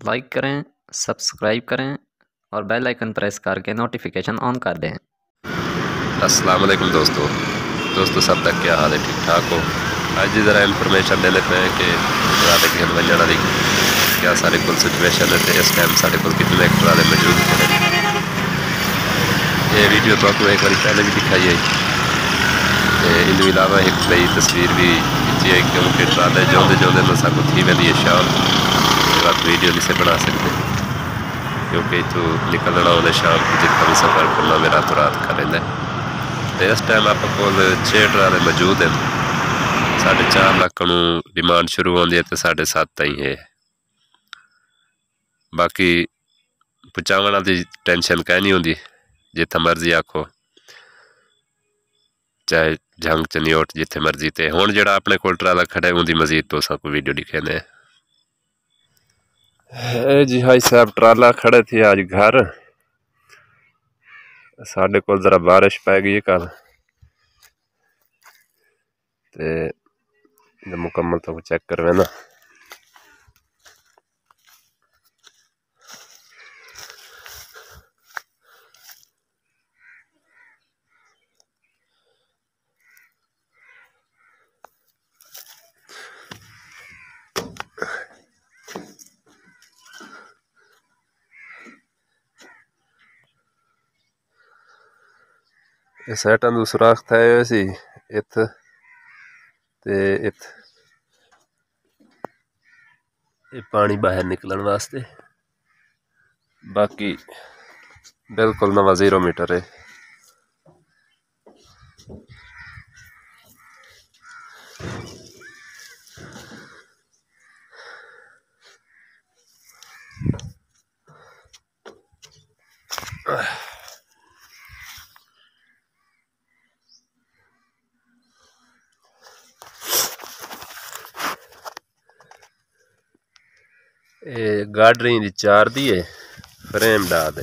Like करें, subscribe करें और बेल आइकन प्रेस करके नोटिफिकेशन ऑन कर दें। अस्सलाम वालेकुम दोस्तों सब तक क्या हाल है, ठीक ठाक हो। आज ज़रा इन्फॉर्मेशन दे लेते हैं कि ट्राले की वजह वाली क्या सारे कुल सिचुएशन है। इस टाइम साढ़े को कितने ट्राले मौजूद हैं। ये वीडियो तो आपको एक बार पहले भी दिखाई है। इन अलावा एक नई तस्वीर भी खींची है क्योंकि ट्राले जोंदे जोंदे तो सबको थी वेली है शाम रात वीडियो नहीं से बना सकते क्योंकि इतों निकलना उन्हें शाम को जितना भी सफ़र करना में रातों रात कर लेंगे। तो इस टाइम आप को 6 ट्राले मौजूद हैं। 4.5 लाख डिमांड शुरू होती है तो 7.5 ताई है। बाकी पहुँचाने की टेंशन कहीं नहीं होती, जिथे मर्जी आखो चाहे झंग चनियोट जिथे मर्जी। तो हुण जो अपने को ट्राला खड़ा उनकी मजीद तो सबको वीडियो दिखे ने जी। भाई साहब ट्राला खड़े थे आज घर साढ़े को जरा बारिश पै गई कल तो मुकम्मल तो चेक करवे ना। साइटां दो सुराख थे सी इत ते इत पानी बाहर निकलन वास्ते। बाकी बिल्कुल नवा 0 मीटर है। गाडरी दी 4 दी है फ्रेम डा दे।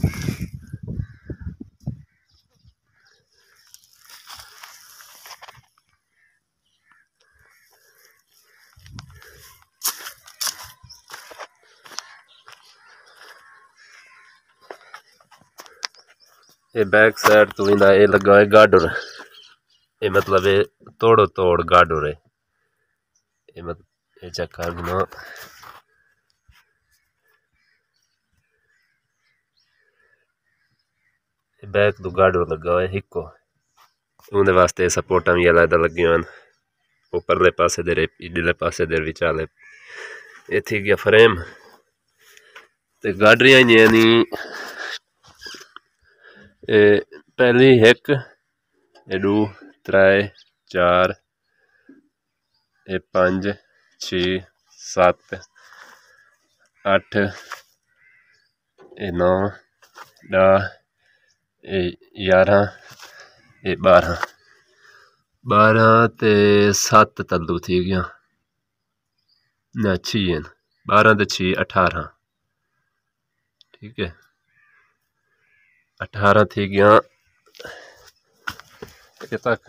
ये बैक साइड तो इंदा ये लगा है गाडर। ये मतलब ये तोड़ो तोड़ गाडर है। ये मतलब ये चेक कर ना बैक तो गाडर लगा है हिको उनके वास्ते सपोर्टा भी अलग लगी हुई। उपरले पासे दे इडले पासे दे विचाले ये थी गया फ्रेम ते गाडरियां यानी पहली 1 2 3 4 5 6 7 8 9 10 11 12 12 ते 7 तल्लू थी गया ना 6 12 ते 6 18 ठीक है 18 थी गया तक।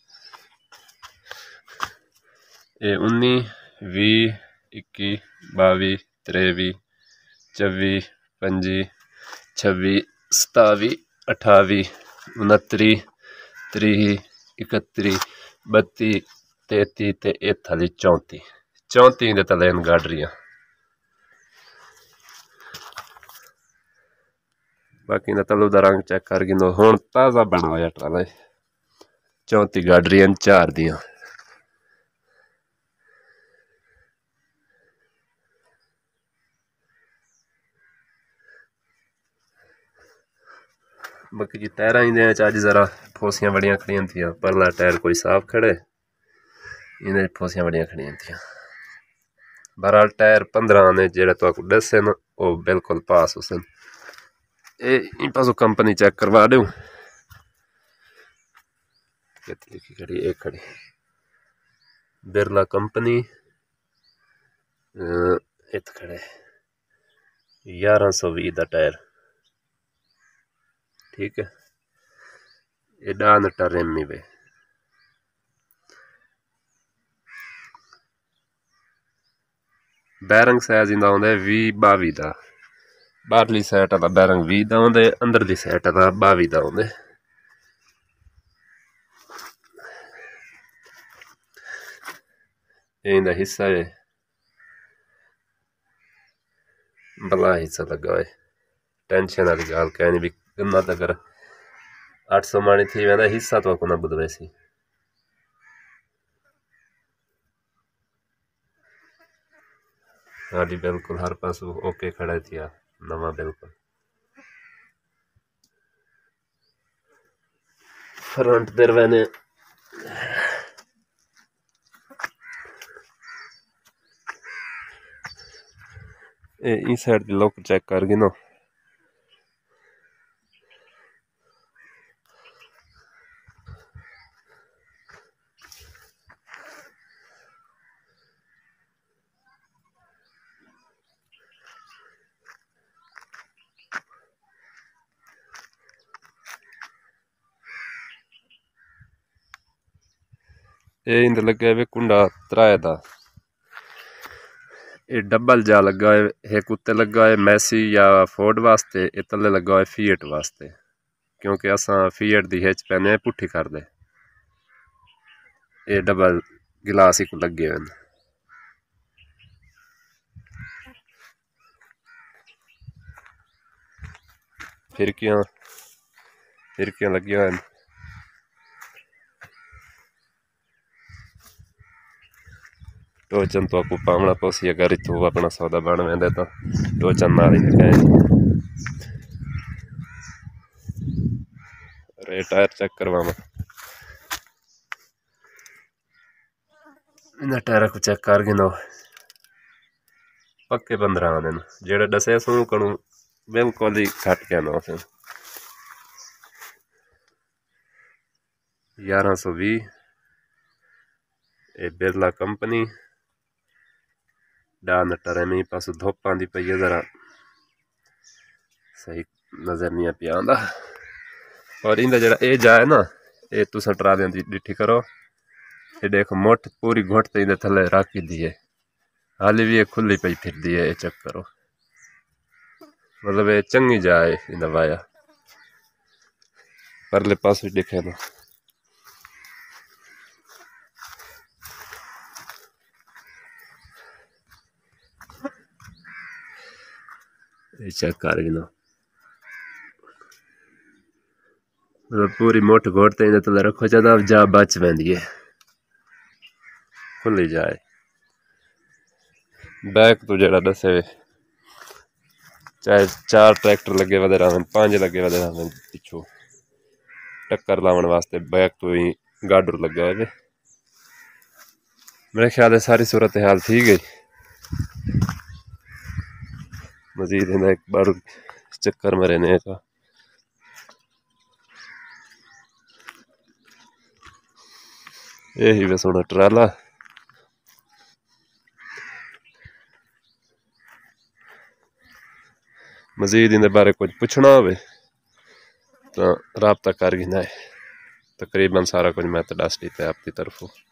ये 19 20 21 22 23 24 25 26 27 28 29 30 31 32 33 ते ए थली 34 दे तले गाडरियां। बाकी ना तलू का रंग चेक कर गिनो हुण ताज़ा बना हुआ ट्राला 34 गाडरियां 4 दियां। बाकी जी टायरा ही अज जरा फोसियां बड़ियां खड़ियां थी। परला टायर कोई साफ खड़े इन फोसियां बड़ियां खड़ियां थी। बहरहाल टायर 15 ने जेड़े तो दसे न वो बिल्कुल पास हुसन। इन पासों कंपनी चेक करवा दूँ लिखी खड़ी एक खड़ी बिरला कंपनी इत खड़े 1120 का टायर ठीक है। ये डान टरेमी वे बैरंग साइज इंदा आउंदा 20-22 दा। बाहरली साइड वाला बैरंग 20 दा आउंदा, अंदरली साइड वाला 22 दा आउंदा। ये इंदा हिस्सा है, भला हिस्सा लगा है। टेंशन वाली गाल कहनी भी गन्ना तक 800 माणी थी वेंदा, हिस्सा तो को ना बुधवे सी। हाँ जी बिल्कुल हर पास ओके खड़ा थिया नवा बिल्कुल। फ्रंट दरवाने इस साइड दी लुक चेक कर गिनो। ये इंद लगे वे कुंडा त्राए दा। ये डबल जा लगा है, एक उत्ते लगा है मैसी या फोर्ड वास्ते, ये तले लगा है फीएट वास्ते, क्योंकि असा फीएट दी हिच पैने पुट्ठी कर दे। ये डबल गिलास ही को लगे हुए। फिरकियां लगी हुए। टोचन तो आपको पावना पोसी, अगर इतों अपना सौदा बन वेंदे तो टोचन नाल ही कहे। अरे टायर चेक करवावा, इन टायर को चेक कर गिनो। पक्के 15 आने जेड़े दसे सू कणू बिल्कुल ही घट गया ना। 1120 ये बिरला कंपनी डा नटर में पास धुप आंदी पई है, जरा सही नजर नहीं पिया आंदा। और इंदा जरा ए जाए ना, ये तुसा ट्रालियां दी डिठी करो, ये देखो मोट पूरी घुट ते इंदे थले राखी दी है, हाली भी ये खुली पई फिर दी है। ये चेक करो, मतलब ये चंगी जाए इंदा वाया। परले पास भी दिखे ना, ये चेक कर गिनो, मतलब पूरी मोट घोट ते इंदे तले रखो ज्यादा जा बच वेंदी है, खुली जाए। बैक तो जरा दसे चाहे 4 ट्रैक्टर लगे वधे रहन, 5 लगे वधे रहन, पिछू टक्कर लावन वास्ते बैक तो ही गाडर लगा है। मेरे ख्याल है सारी सूरत हाल थी गई। मजीद इन्हें एक बार चक्कर में रहने का। यही वे सोना ट्राला। मजीद इन्हें बारे कुछ पूछना हो तो राबता कर गिना है। तकरीबन सारा कुछ मैं तो दस दी आपकी तरफों।